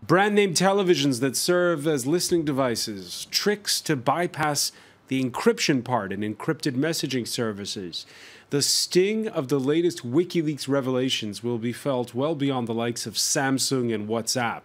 Brand name televisions that serve as listening devices, tricks to bypass the encryption part in encrypted messaging services. The sting of the latest WikiLeaks revelations will be felt well beyond the likes of Samsung and WhatsApp.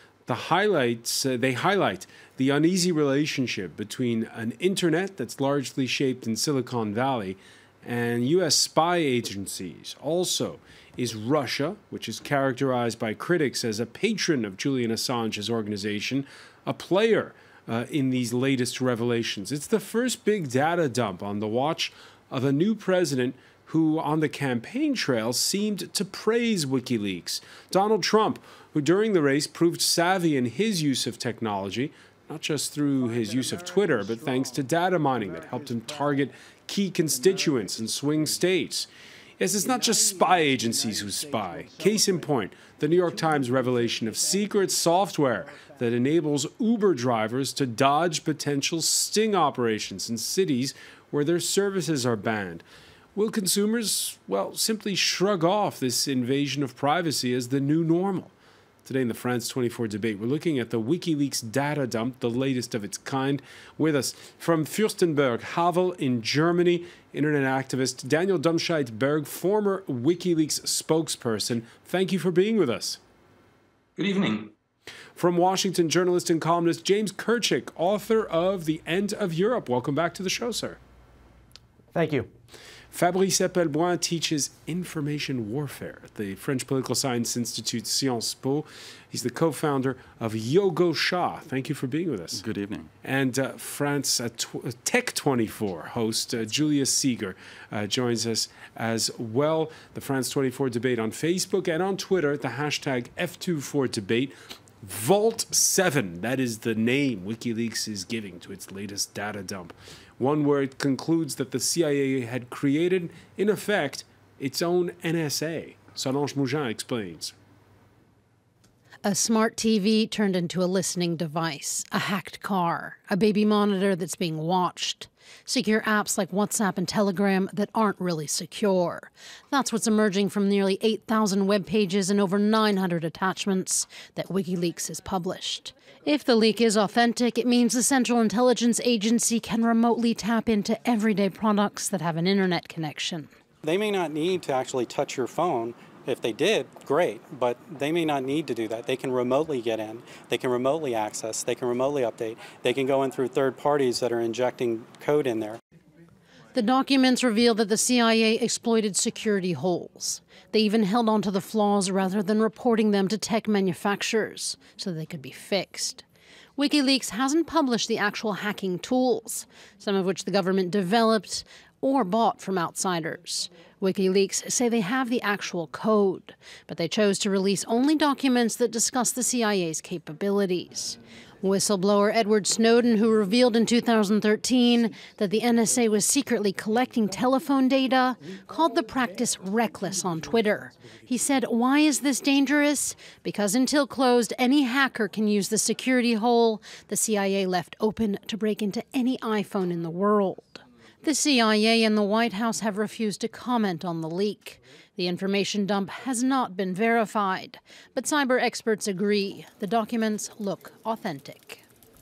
They highlight the uneasy relationship between an internet that's largely shaped in Silicon Valley and U.S. spy agencies. Also, is Russia, which is characterized by critics as a patron of Julian Assange's organization, a player in these latest revelations. It's the first big data dump on the watch of a new president who, on the campaign trail, seemed to praise WikiLeaks. Donald Trump, who during the race proved savvy in his use of technology, not just through his use of Twitter, but thanks to data mining that helped him target key constituents in swing states. Yes, it's not just spy agencies who spy. Case in point, the New York Times revelation of secret software that enables Uber drivers to dodge potential sting operations in cities where their services are banned. Will consumers, well, simply shrug off this invasion of privacy as the new normal? Today in the France 24 debate, we're looking at the WikiLeaks data dump, the latest of its kind. With us from Fürstenberg, Havel in Germany, internet activist Daniel Domscheit-Berg, former WikiLeaks spokesperson. Thank you for being with us. Good evening. From Washington, journalist and columnist James Kirchick, author of The End of Europe. Welcome back to the show, sir. Thank you. Fabrice Epelboin teaches information warfare at the French Political Science Institute Sciences Po. He's the co-founder of YoGoSha. Thank you for being with us. Good evening. And France Tech24 host Julius Seeger joins us as well. The France 24 debate on Facebook and on Twitter, the hashtag F24debate. Vault 7, that is the name WikiLeaks is giving to its latest data dump. One where it concludes that the CIA had created, in effect, its own NSA. Solange Mougin explains. A smart TV turned into a listening device, a hacked car, a baby monitor that's being watched, secure apps like WhatsApp and Telegram that aren't really secure. That's what's emerging from nearly 8,000 web pages and over 900 attachments that WikiLeaks has published. If the leak is authentic, it means the Central Intelligence Agency can remotely tap into everyday products that have an internet connection. They may not need to actually touch your phone. If they did, great, but they may not need to do that. They can remotely get in, they can remotely access, they can remotely update, they can go in through third parties that are injecting code in there. The documents reveal that the CIA exploited security holes. They even held on to the flaws rather than reporting them to tech manufacturers so they could be fixed. WikiLeaks hasn't published the actual hacking tools, some of which the government developed or bought from outsiders. WikiLeaks say they have the actual code, but they chose to release only documents that discuss the CIA's capabilities. Whistleblower Edward Snowden, who revealed in 2013 that the NSA was secretly collecting telephone data, called the practice reckless on Twitter. He said, "Why is this dangerous? Because until closed, any hacker can use the security hole the CIA left open to break into any iPhone in the world." The CIA and the White House have refused to comment on the leak. The information dump has not been verified, but cyber experts agree the documents look authentic.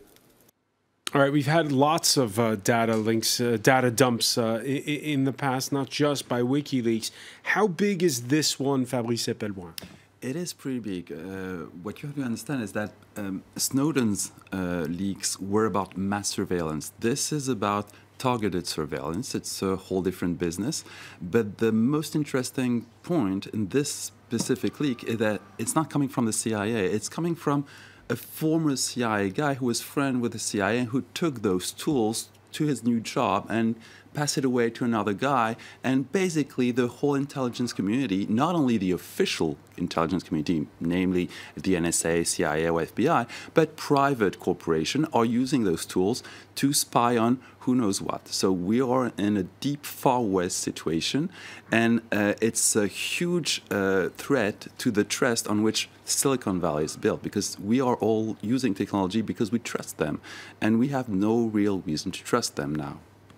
All right, we've had lots of data dumps in the past, not just by WikiLeaks. How big is this one, Fabrice Epelboin? It is pretty big. What you have to understand is that Snowden's leaks were about mass surveillance. This is about targeted surveillance. It's a whole different business. But the most interesting point in this specific leak is that it's not coming from the CIA. It's coming from a former CIA guy who was friend with the CIA and who took those tools to his new job and pass it away to another guy. And basically the whole intelligence community, not only the official intelligence community, namely the NSA, CIA, or FBI, but private corporations are using those tools to spy on who knows what. So we are in a deep Far West situation, and it's a huge threat to the trust on which Silicon Valley is built, because we are all using technology because we trust them, and we have no real reason to trust them now.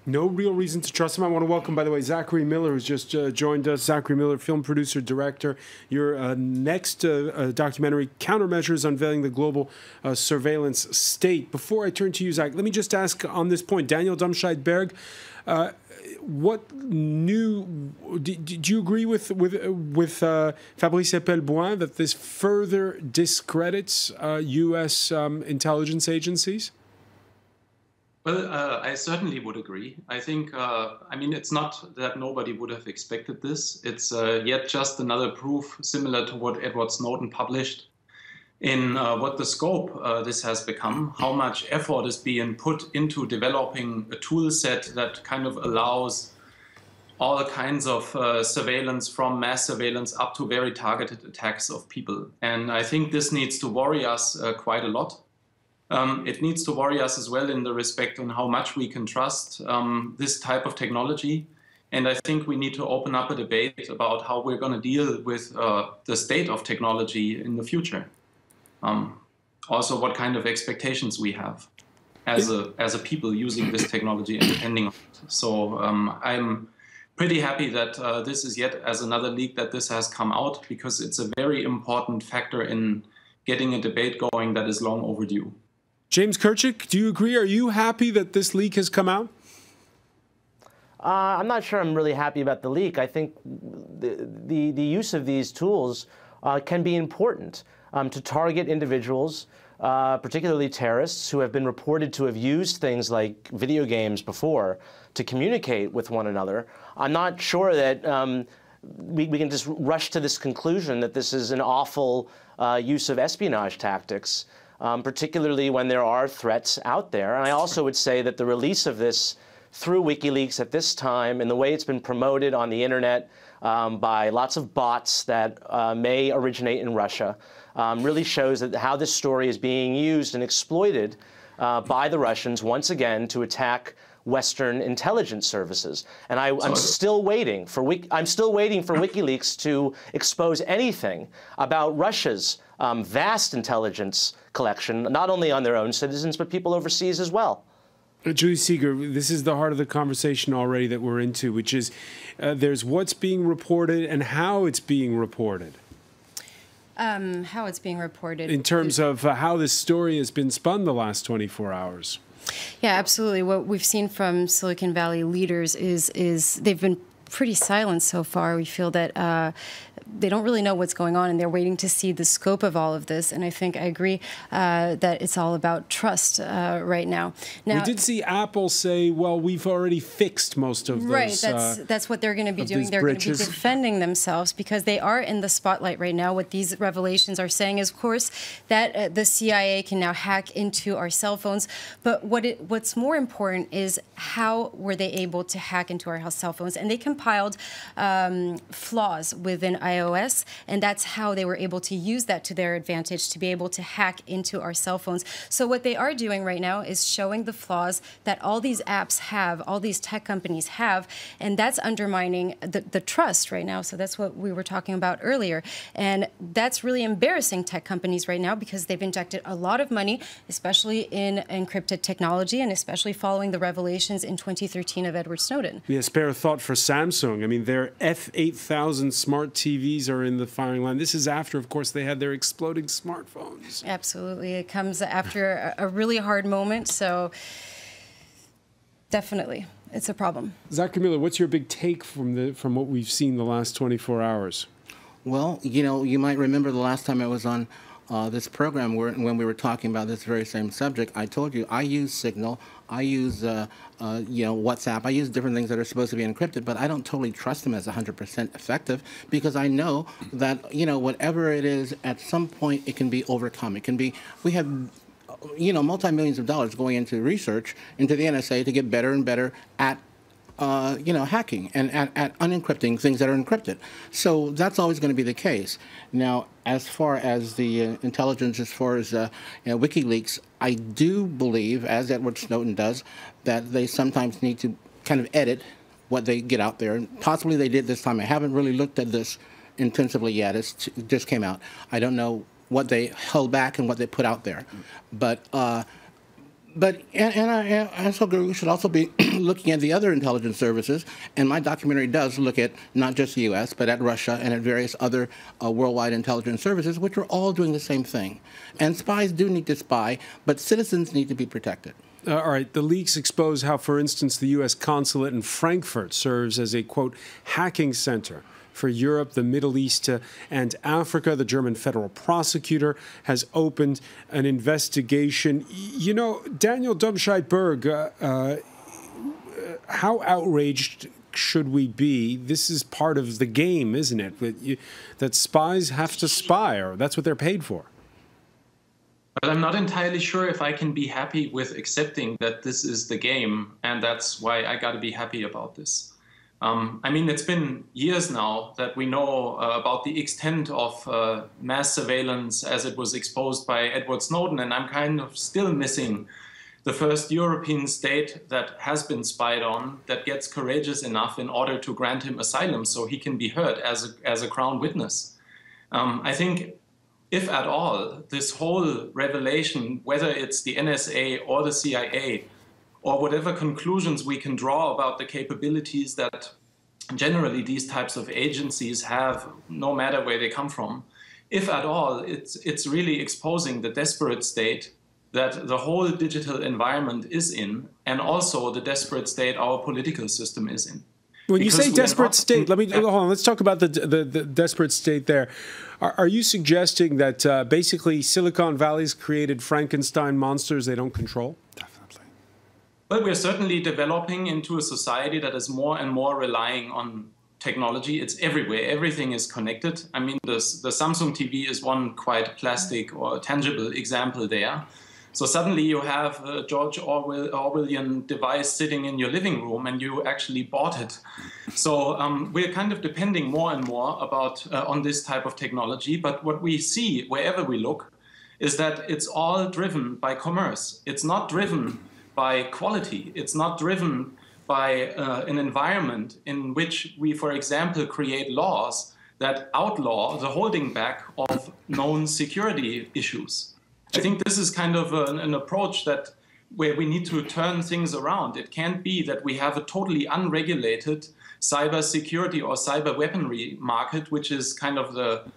No real reason to trust him. I want to welcome, by the way, Zachary Miller, who's just joined us. Zachary Miller, film producer, director. Your next documentary, Countermeasures, Unveiling the Global Surveillance State. Before I turn to you, Zach, let me just ask on this point, Daniel Domscheit-Berg, what new... Do you agree with Fabrice Epel-Bouin that this further discredits U.S. intelligence agencies? Well, I certainly would agree. I think, I mean, it's not that nobody would have expected this. It's yet just another proof, similar to what Edward Snowden published, in what the scope this has become, how much effort is being put into developing a tool set that kind of allows all kinds of surveillance, from mass surveillance up to very targeted attacks of people. And I think this needs to worry us quite a lot. It needs to worry us as well in the respect on how much we can trust this type of technology. And I think we need to open up a debate about how we're going to deal with the state of technology in the future. Also, what kind of expectations we have as a people using this technology and depending on it. So I'm pretty happy that this is yet as another leak that this has come out, because it's a very important factor in getting a debate going that is long overdue. James Kirchick, do you agree? Are you happy that this leak has come out? I'm not sure I'm really happy about the leak. I think the use of these tools can be important to target individuals, particularly terrorists, who have been reported to have used things like video games before to communicate with one another. I'm not sure that we can just rush to this conclusion that this is an awful use of espionage tactics. Particularly when there are threats out there. And I also would say that the release of this through WikiLeaks at this time, and the way it's been promoted on the internet by lots of bots that may originate in Russia, really shows that how this story is being used and exploited by the Russians once again to attack Western intelligence services. And I'm still waiting for WikiLeaks to expose anything about Russia's vast intelligence collection, not only on their own citizens, but people overseas as well. Julie Seeger, this is the heart of the conversation already that we're into, which is there's what's being reported and how it's being reported. How it's being reported. In terms of how this story has been spun the last 24 hours. Yeah, absolutely. What we've seen from Silicon Valley leaders is they've been pretty silent so far. We feel that they don't really know what's going on, and they're waiting to see the scope of all of this. And I think I agree that it's all about trust right now. We did see Apple say, well, we've already fixed most of those. Right, that's what they're going to be doing. They're going to be defending themselves because they are in the spotlight right now. What these revelations are saying is, of course, that the CIA can now hack into our cell phones. But what's more important is how were they able to hack into our cell phones? And they compiled flaws within iOS, and that's how they were able to use that to their advantage to be able to hack into our cell phones. So what they are doing right now is showing the flaws that all these apps have, all these tech companies have, and that's undermining the trust right now. So that's what we were talking about earlier. And that's really embarrassing tech companies right now because they've injected a lot of money, especially in encrypted technology and especially following the revelations in 2013 of Edward Snowden. Yeah, spare a thought for Samsung. I mean, their F8000 smart TVs are in the firing line. This is after, of course, they had their exploding smartphones. Absolutely. It comes after a really hard moment. So definitely, it's a problem. Zachary Miller, what's your big take from what we've seen the last 24 hours? Well, you know, you might remember the last time I was on this program when we were talking about this very same subject. I told you I use Signal, I use WhatsApp, I use different things that are supposed to be encrypted, but I don't totally trust them as 100% effective because I know that whatever it is, at some point it can be overcome. It can be. We have multi-millions of dollars going into research into the NSA to get better and better at hacking and at unencrypting things that are encrypted. So that's always going to be the case. Now, as far as the intelligence, as far as WikiLeaks, I do believe, as Edward Snowden does, that they sometimes need to kind of edit what they get out there. And possibly they did this time. I haven't really looked at this intensively yet. It just came out. I don't know what they held back and what they put out there. But But I also agree we should also be looking at the other intelligence services, and my documentary does look at not just the U.S., but at Russia and at various other worldwide intelligence services, which are all doing the same thing. And spies do need to spy, but citizens need to be protected. All right. The leaks expose how, for instance, the U.S. consulate in Frankfurt serves as a, quote, hacking center for Europe, the Middle East, and Africa. The German federal prosecutor has opened an investigation. You know, Daniel Domscheit-Berg, how outraged should we be? This is part of the game, isn't it? That spies have to spy, or that's what they're paid for. But I'm not entirely sure if I can be happy with accepting that this is the game, and that's why I got to be happy about this. I mean, it's been years now that we know about the extent of mass surveillance as it was exposed by Edward Snowden, and I'm kind of still missing the first European state that has been spied on that gets courageous enough in order to grant him asylum so he can be heard as a crown witness. I think, if at all, this whole revelation, whether it's the NSA or the CIA, or whatever conclusions we can draw about the capabilities that generally these types of agencies have, no matter where they come from, if at all, it's really exposing the desperate state that the whole digital environment is in, and also the desperate state our political system is in. When you say desperate state, hold on. Let's talk about the desperate state there. Are you suggesting that basically Silicon Valley's created Frankenstein monsters they don't control? Well, we're certainly developing into a society that is more and more relying on technology. It's everywhere. Everything is connected. I mean, the Samsung TV is one quite plastic or tangible example there. So suddenly you have a George Orwellian device sitting in your living room and you actually bought it. So we're kind of depending more and more on this type of technology. But what we see wherever we look is that it's all driven by commerce. It's not driven by quality. It's not driven by an environment in which we, for example, create laws that outlaw the holding back of known security issues. I think this is kind of an approach where we need to turn things around. It can't be that we have a totally unregulated cyber security or cyber weaponry market, which is kind of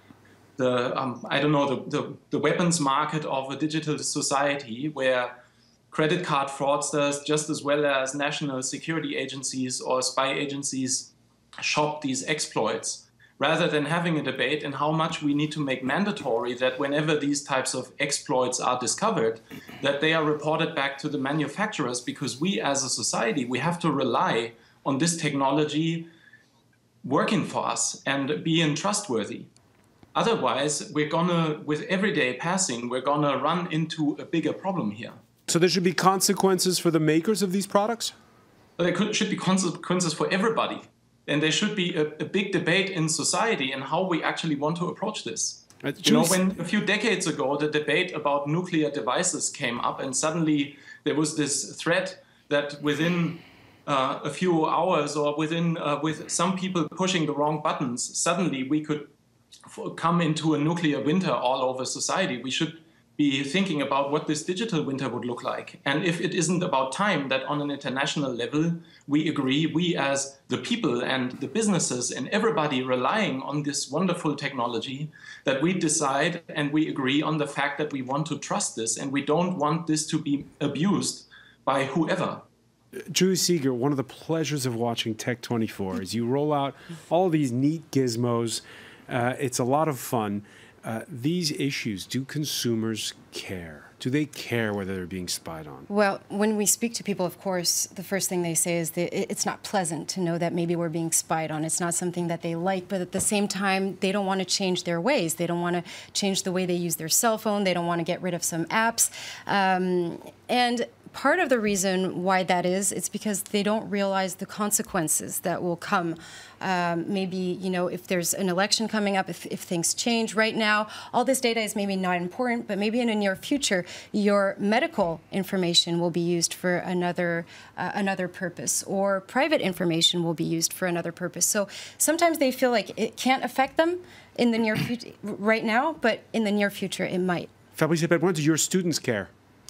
the weapons market of a digital society where credit card fraudsters, just as well as national security agencies or spy agencies, shop these exploits, rather than having a debate in how much we need to make mandatory that whenever these types of exploits are discovered, that they are reported back to the manufacturers, because we as a society, we have to rely on this technology working for us and being trustworthy. Otherwise, with every day passing, we're gonna run into a bigger problem here. So there should be consequences for the makers of these products? Well, there should be consequences for everybody. And there should be a big debate in society and how we actually want to approach this. You know, when a few decades ago, the debate about nuclear devices came up, and suddenly there was this threat that within a few hours or with some people pushing the wrong buttons, suddenly we could come into a nuclear winter all over society. We should be thinking about what this digital winter would look like. And if it isn't about time that on an international level, we agree, we as the people and the businesses and everybody relying on this wonderful technology, that we decide and we agree on the fact that we want to trust this and we don't want this to be abused by whoever. Julie Seeger, one of the pleasures of watching Tech 24 is you roll out all these neat gizmos. It's a lot of fun. These issues, do consumers care? Do they care whether they're being spied on? Well, when we speak to people, of course, the first thing they say is that it's not pleasant to know that maybe we're being spied on. It's not something that they like, but at the same time, they don't want to change their ways. They don't want to change the way they use their cell phone. They don't want to get rid of some apps. And part of the reason why that is, it's because they don't realize the consequences that will come. Maybe, you know, if there's an election coming up, if things change right now, all this data is maybe not important, but maybe in the near future, your medical information will be used for another purpose, or private information will be used for another purpose. So sometimes they feel like it can't affect them in the near future right now, but in the near future it might. Fabrice Eperpoint, do your students care?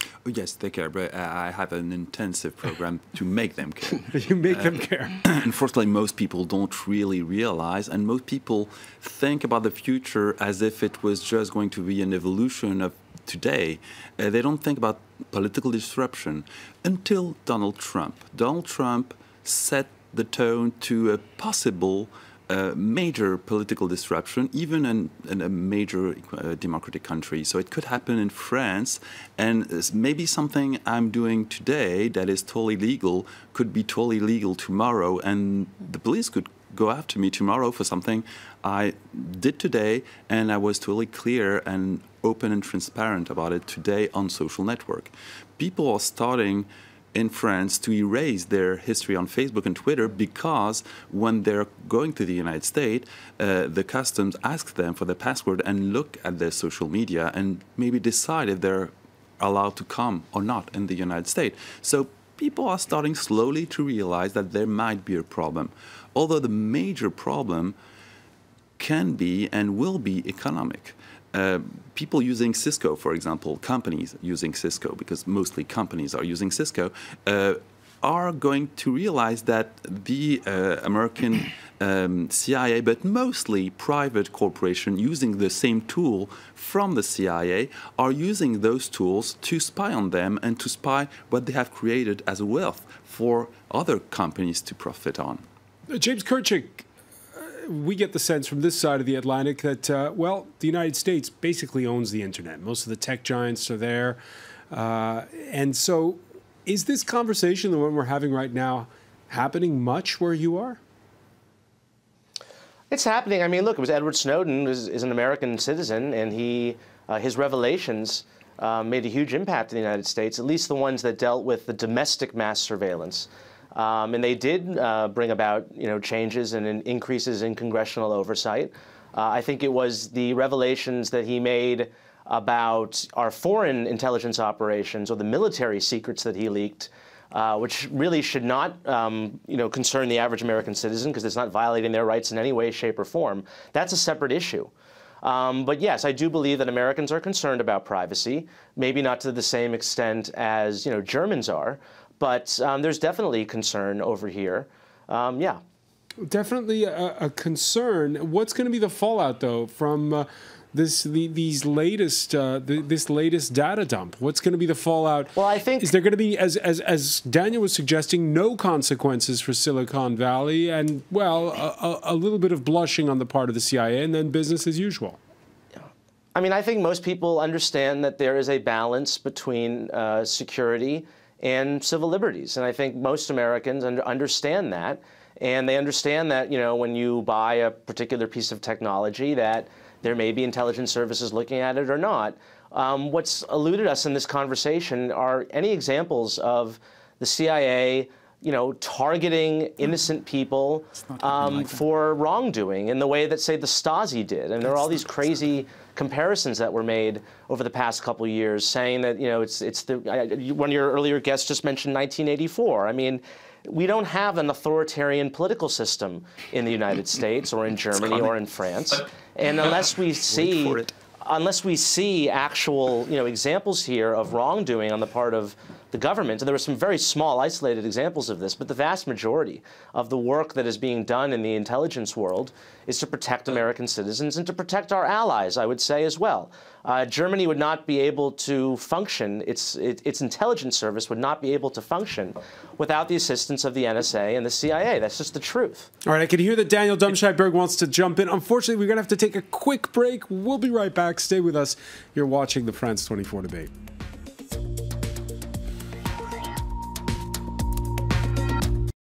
Oh, yes, they care, but I have an intensive program to make them care. You make them care. Unfortunately, most people don't really realize, and most people think about the future as if it was just going to be an evolution of today. They don't think about political disruption until Donald Trump. Donald Trump set the tone to a possible major political disruption, even in a major democratic country. So it could happen in France, and maybe something I'm doing today that is totally legal could be totally legal tomorrow, and the police could go after me tomorrow for something I did today, and I was totally clear and open and transparent about it today on social network. People are starting in France to erase their history on Facebook and Twitter because when they're going to the United States, the customs asks them for their password and look at their social media and maybe decide if they're allowed to come or not in the United States. So people are starting slowly to realize that there might be a problem, although the major problem can be and will be economic. People using Cisco, for example, companies using Cisco, because mostly companies are using Cisco, are going to realize that the American CIA, but mostly private corporation using the same tool from the CIA, are using those tools to spy on them and to spy what they have created as wealth for other companies to profit on. James Kirchick, we get the sense from this side of the Atlantic that, well, the United States basically owns the internet. Most of the tech giants are there. And so is this conversation, the one we're having right now, happening much where you are? It's happening. I mean, look, it was Edward Snowden is an American citizen, and his revelations made a huge impact in the United States, at least the ones that dealt with the domestic mass surveillance. And they did bring about, changes and increases in congressional oversight. I think it was the revelations that he made about our foreign intelligence operations or the military secrets that he leaked, which really should not, concern the average American citizen because it's not violating their rights in any way, shape, or form. That's a separate issue. But yes, I do believe that Americans are concerned about privacy, maybe not to the same extent as, Germans are. But there's definitely concern over here. Yeah. Definitely a concern. What's going to be the fallout, though, from this latest data dump? What's going to be the fallout? Well, I think, is there going to be, as Daniel was suggesting, no consequences for Silicon Valley, and a little bit of blushing on the part of the CIA, and then business as usual? I mean, I think most people understand that there is a balance between security and civil liberties. And I think most Americans understand that. And they understand that, when you buy a particular piece of technology, that there may be intelligence services looking at it or not. What's eluded us in this conversation are any examples of the CIA, targeting innocent people for wrongdoing in the way that, say, the Stasi did. And there are all these crazy comparisons that were made over the past couple of years, saying that one of your earlier guests just mentioned 1984. I mean, we don't have an authoritarian political system in the United States or in Germany or in France, and unless we see actual examples here of wrongdoing on the part of the government, and there were some very small, isolated examples of this, but the vast majority of the work that is being done in the intelligence world is to protect American citizens and to protect our allies, I would say, as well. Germany would not be able to function, its intelligence service would not be able to function without the assistance of the NSA and the CIA. That's just the truth. All right, I can hear that Daniel Domscheit-Berg wants to jump in. Unfortunately, we're going to have to take a quick break. We'll be right back. Stay with us. You're watching the France 24 debate.